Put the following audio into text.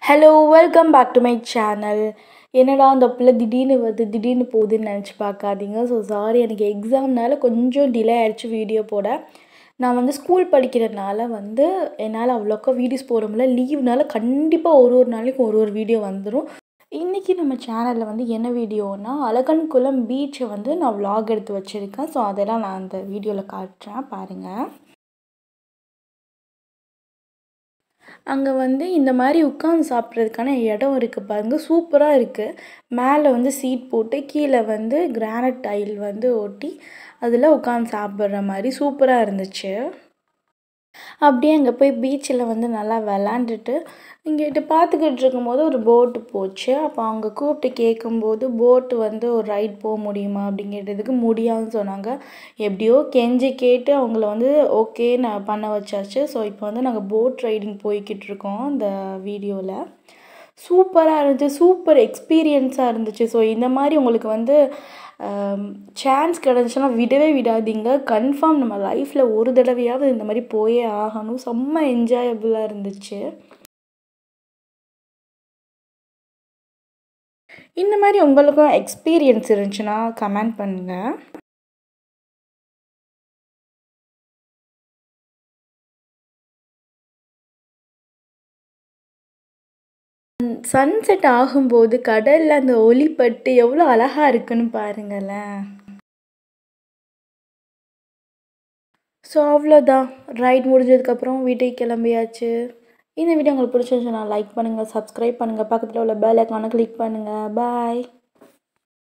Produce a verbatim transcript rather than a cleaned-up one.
Hello, welcome back to my channel. என்னடா அந்த பிள்ளை திடீர்னு வருது திடீர்னு போகுதுன்னு நினச்சி பார்க்காதீங்க. ஸோ சாரி, எனக்கு எக்ஸாம்னால கொஞ்சம் டிலே ஆகிடுச்சு வீடியோ போட. நான் வந்து ஸ்கூல் படிக்கிறதுனால வந்து என்னால் அவ்வளோக்கா வீடியோஸ் போட முடியல. லீவ்னால கண்டிப்பாக ஒரு ஒரு நாளைக்கும் ஒரு ஒரு வீடியோ வந்துடும். இன்றைக்கி நம்ம சேனலில் வந்து என்ன வீடியோனா, அழகன்குளம் பீச்சை வந்து நான் vlog எடுத்து வச்சுருக்கேன். ஸோ அதெல்லாம் நான் அந்த வீடியோவில் காட்டுறேன் பாருங்கள். அங்கே வந்து இந்த மாதிரி உட்காந்து சாப்பிட்றதுக்கான இடம் இருக்குது பாருங்கள், சூப்பராக இருக்குது. மேலே வந்து சீட் போட்டு கீழே வந்து கிரானைட் டைல் வந்து ஒட்டி அதில் உட்காந்து சாப்பிட்ற மாதிரி சூப்பராக இருந்துச்சு. அப்படியே அங்கே போய் பீச்சில் வந்து நல்லா விளாண்டுட்டு இங்கிட்டு பார்த்துக்கிட்டு இருக்கும்போது ஒரு போட்டு போச்சு. அப்போ அவங்க கூப்பிட்டு கேட்கும்போது போட்டு வந்து ஒரு ரைட் போக முடியுமா அப்படிங்கிறதுக்கு முடியாதுன்னு சொன்னாங்க. எப்படியோ கெஞ்சி கேட்டு அவங்கள வந்து ஓகே நான் பண்ண வச்சாச்சு. ஸோ இப்போ வந்து நாங்கள் போட் ரைடிங் போய்கிட்டு இருக்கோம். இந்த வீடியோவில் சூப்பராக இருந்துச்சு, சூப்பர் எக்ஸ்பீரியன்ஸாக இருந்துச்சு. ஸோ இந்த மாதிரி உங்களுக்கு வந்து சான்ஸ் கிடந்துச்சுன்னா விடவே விடாதீங்க. கன்ஃபார்ம் நம்ம லைஃப்பில் ஒரு தடவையாவது இந்த மாதிரி போயே ஆகணும். செம்ம என்ஜாயபுளாக இருந்துச்சு. இந்த மாதிரி உங்களுக்கும் எக்ஸ்பீரியன்ஸ் இருந்துச்சுன்னா கமெண்ட் பண்ணுங்கள். சன்செட் ஆகும்போது கடலில் அந்த ஒளிப்பட்டு எவ்வளோ அழகாக இருக்குன்னு பாருங்களேன். ஸோ அவ்வளோதான், ரைட் முடிஞ்சதுக்கப்புறம் வீட்டுக்கு கிளம்பியாச்சு. இந்த வீடியோ உங்களுக்கு பிடிச்சிருந்துச்சுன்னா லைக் பண்ணுங்கள், சப்ஸ்கிரைப் பண்ணுங்கள், பக்கத்தில் உள்ள பெல் ஐக்கானை கிளிக் பண்ணுங்கள். பாய்.